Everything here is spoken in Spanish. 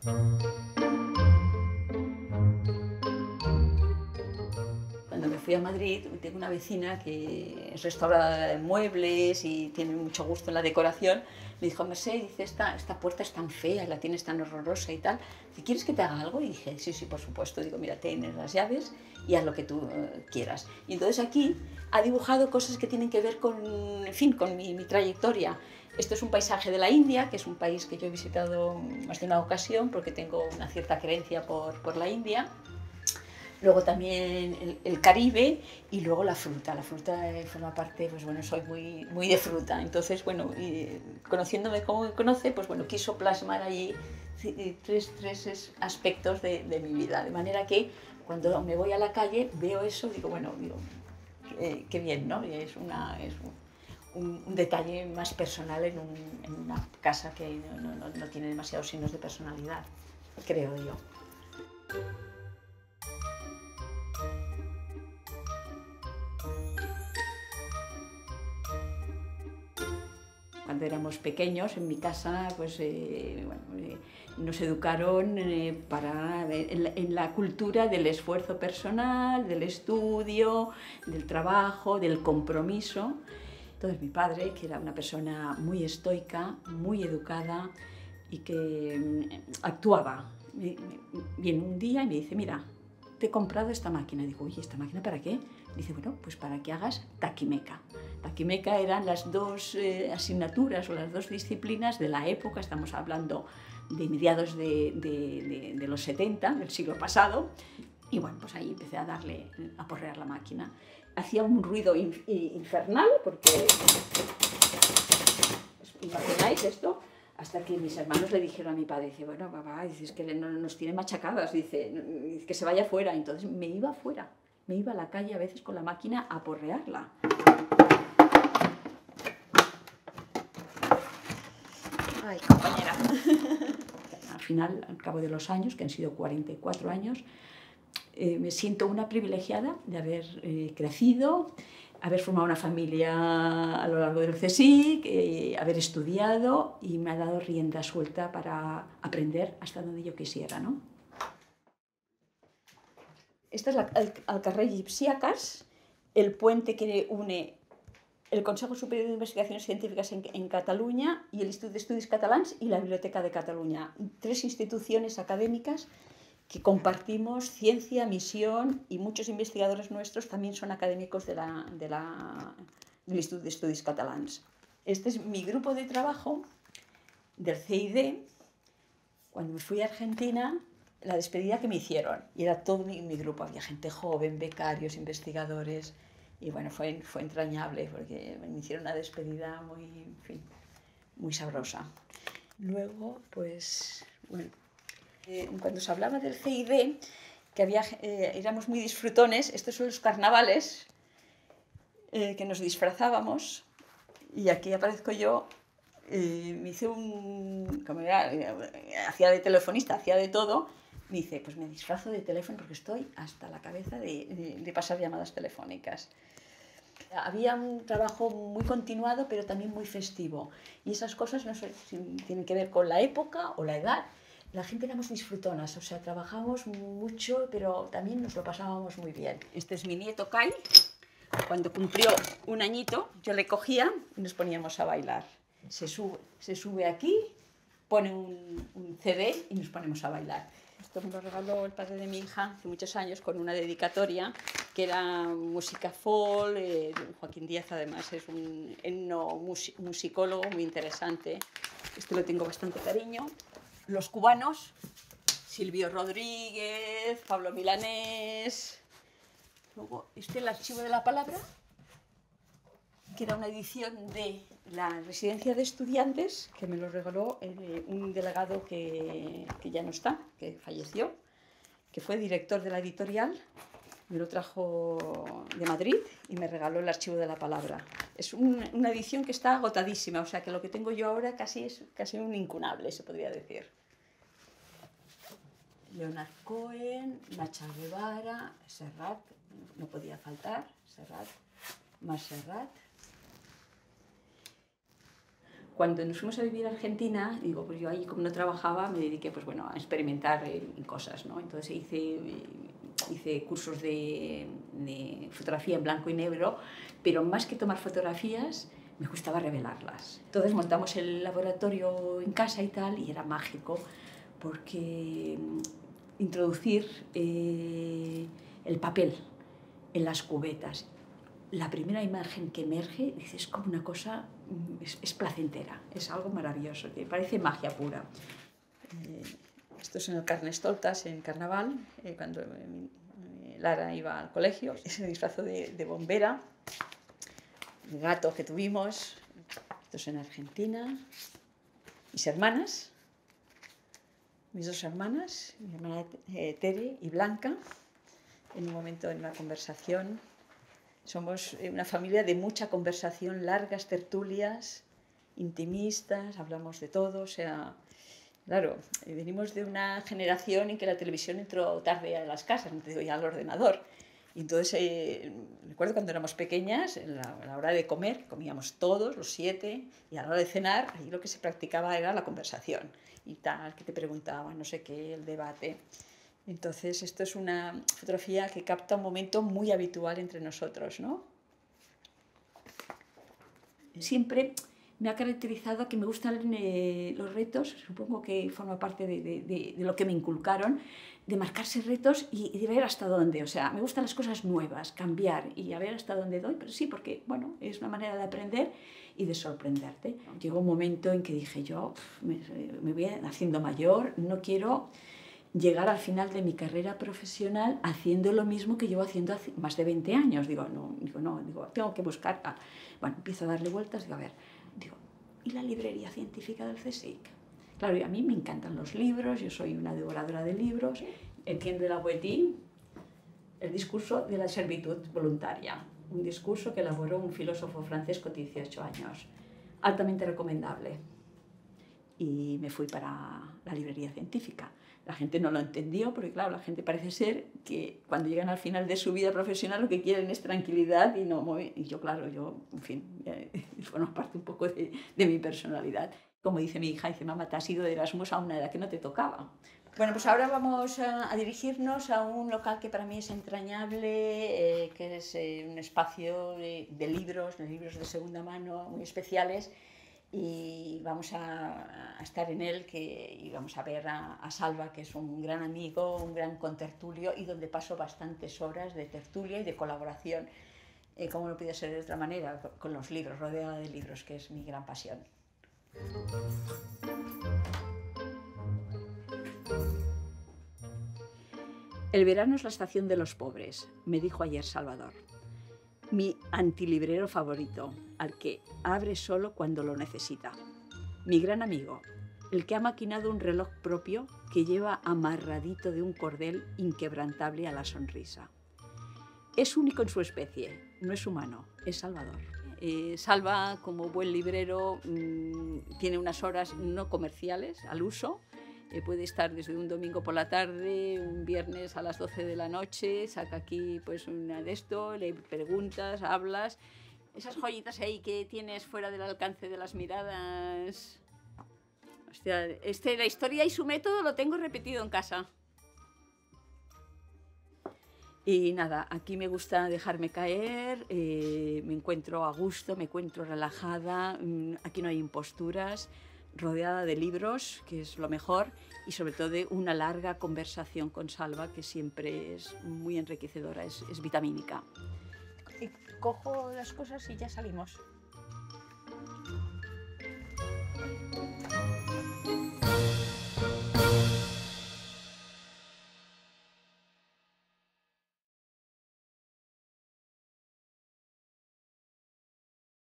Cuando me fui a Madrid, tengo una vecina que es restauradora de muebles y tiene mucho gusto en la decoración. Me dijo: Mercè, dice, esta puerta es tan fea, la tienes tan horrorosa y tal. Dice: ¿quieres que te haga algo? Y dije: sí, sí, por supuesto. Digo: mira, tienes las llaves y haz lo que tú quieras. Y entonces aquí ha dibujado cosas que tienen que ver con, en fin, con mi trayectoria. Esto es un paisaje de la India, que es un país que yo he visitado más de una ocasión porque tengo una cierta creencia por la India. Luego también el Caribe y luego la fruta. La fruta forma parte, pues bueno, soy muy de fruta. Entonces, bueno, conociéndome como me conoce, pues bueno, quiso plasmar allí tres aspectos de mi vida. De manera que cuando me voy a la calle veo eso, digo, bueno, digo, qué bien, ¿no? Es un detalle más personal en una casa que no tiene demasiados signos de personalidad, creo yo. Cuando éramos pequeños, en mi casa, pues bueno, nos educaron en la cultura del esfuerzo personal, del estudio, del trabajo, del compromiso. Entonces mi padre, que era una persona muy estoica, muy educada y que actuaba, viene un día y me dice: mira, te he comprado esta máquina. Digo: oye, ¿esta máquina para qué? Dice: bueno, pues para que hagas taquimeca. Taquimeca eran las dos asignaturas o las dos disciplinas de la época, estamos hablando de mediados de los 70, del siglo pasado. Y bueno, pues ahí empecé a darle, a porrear la máquina. Hacía un ruido infernal porque, ¿os imagináis esto? Hasta que mis hermanos le dijeron a mi padre, dice: bueno, papá, dice, es que nos tiene machacadas, dice, que se vaya fuera. Entonces me iba fuera, me iba a la calle a veces con la máquina a porrearla. Ay, compañera. Al final, al cabo de los años, que han sido 44 años, me siento una privilegiada de haber crecido, haber formado una familia a lo largo del CSIC, haber estudiado, y me ha dado rienda suelta para aprender hasta donde yo quisiera, ¿no? Esta es el carrer Gipsíacas, el puente que une el Consejo Superior de Investigaciones Científicas en Cataluña y el Institut d'Estudis Catalans y la Biblioteca de Cataluña. Tres instituciones académicas que compartimos ciencia, misión, y muchos investigadores nuestros también son académicos del Institut d'Estudis Catalans. Este es mi grupo de trabajo del CID. Cuando me fui a Argentina, la despedida que me hicieron, y era todo mi grupo, había gente joven, becarios, investigadores, y bueno, fue entrañable porque me hicieron una despedida muy, en fin, muy sabrosa. Luego, pues, bueno, cuando se hablaba del CID, que éramos muy disfrutones, estos son los carnavales, que nos disfrazábamos, y aquí aparezco yo. Me hice como era, hacía de telefonista, hacía de todo. Me dice: pues me disfrazo de teléfono porque estoy hasta la cabeza de pasar llamadas telefónicas. Había un trabajo muy continuado, pero también muy festivo. Y esas cosas no sé si tienen que ver con la época o la edad. La gente éramos disfrutonas, o sea, trabajábamos mucho, pero también nos lo pasábamos muy bien. Este es mi nieto Kai. Cuando cumplió un añito, yo le cogía y nos poníamos a bailar. Se sube aquí, pone un CD y nos ponemos a bailar. Esto me lo regaló el padre de mi hija hace muchos años con una dedicatoria que era música folk. Joaquín Díaz, además, es un musicólogo muy interesante. Este lo tengo bastante cariño. Los cubanos: Silvio Rodríguez, Pablo Milanés. Luego, el archivo de la palabra, que era una edición de la residencia de estudiantes, que me lo regaló un delegado que ya no está, que falleció, que fue director de la editorial. Me lo trajo de Madrid y me regaló el archivo de la palabra. Es una edición que está agotadísima, o sea que lo que tengo yo ahora es casi un incunable, se podría decir. Leonard Cohen, Nacha Guevara, Serrat, no podía faltar, Serrat, más Serrat. cuando nos fuimos a vivir a Argentina, digo, pues yo ahí como no trabajaba, me dediqué pues bueno, a experimentar en cosas, ¿no? Entonces hice cursos de fotografía en blanco y negro, pero más que tomar fotografías, me gustaba revelarlas. Entonces montamos el laboratorio en casa y tal, y era mágico, porque introducir el papel en las cubetas, la primera imagen que emerge, dices, es como una cosa, es placentera, es algo maravilloso, te parece magia pura. Esto es en el Carnestoltes, en Carnaval, cuando Lara iba al colegio. Es el disfrazo de bombera, el gato que tuvimos. Esto es en Argentina. Mis hermanas, mis dos hermanas, mi hermana Tere y Blanca, en un momento, en una conversación. Somos una familia de mucha conversación, largas tertulias, intimistas, hablamos de todo, o sea, claro, venimos de una generación en que la televisión entró tarde a las casas, no te digo ya al ordenador. Y entonces, recuerdo cuando éramos pequeñas, a la hora de comer, comíamos todos, los 7, y a la hora de cenar, ahí lo que se practicaba era la conversación, y tal, que te preguntaban, no sé qué, el debate. Entonces, esto es una fotografía que capta un momento muy habitual entre nosotros, ¿no? Siempre me ha caracterizado que me gustan los retos, supongo que forma parte de lo que me inculcaron, de marcarse retos y de ver hasta dónde. O sea, me gustan las cosas nuevas, cambiar y a ver hasta dónde doy, pero sí, porque, bueno, es una manera de aprender y de sorprenderte. Llegó un momento en que dije yo, me voy haciendo mayor, no quiero llegar al final de mi carrera profesional haciendo lo mismo que llevo haciendo hace más de 20 años. Digo, tengo que buscar. Bueno, empiezo a darle vueltas, digo, a ver, ¿y la librería científica del CSIC? Claro, y a mí me encantan los libros, yo soy una devoradora de libros. Etienne de la Boétie, el discurso de la servitud voluntaria, un discurso que elaboró un filósofo francés con 18 años, altamente recomendable. Y me fui para la librería científica. La gente no lo entendió, porque claro, la gente parece ser que cuando llegan al final de su vida profesional lo que quieren es tranquilidad y no mover. Y yo, claro, en fin, forma parte un poco de mi personalidad. Como dice mi hija, dice, mamá, te has ido de Erasmus a una edad que no te tocaba. Bueno, pues ahora vamos a dirigirnos a un local que para mí es entrañable, que es un espacio de libros de segunda mano muy especiales. Y vamos a estar en él y vamos a ver a Salva, que es un gran amigo, un gran contertulio y donde paso bastantes horas de tertulia y de colaboración, como no puede ser de otra manera, con los libros, rodeada de libros, que es mi gran pasión. El verano es la estación de los pobres, me dijo ayer Salvador. Mi antilibrero favorito, al que abre solo cuando lo necesita. Mi gran amigo, el que ha maquinado un reloj propio que lleva amarradito de un cordel inquebrantable a la sonrisa. Es único en su especie, no es humano, es Salvador. Salva, como buen librero, tiene unas horas no comerciales al uso. Puede estar desde un domingo por la tarde, un viernes a las 12 de la noche, saca aquí pues una de esto, le preguntas, hablas. Esas joyitas ahí que tienes fuera del alcance de las miradas. Hostia, la historia y su método lo tengo repetido en casa. Y nada, aquí me gusta dejarme caer, me encuentro a gusto, me encuentro relajada, aquí no hay imposturas, rodeada de libros, que es lo mejor, y sobre todo de una larga conversación con Salva, que siempre es muy enriquecedora, es vitamínica. Y cojo las cosas y ya salimos.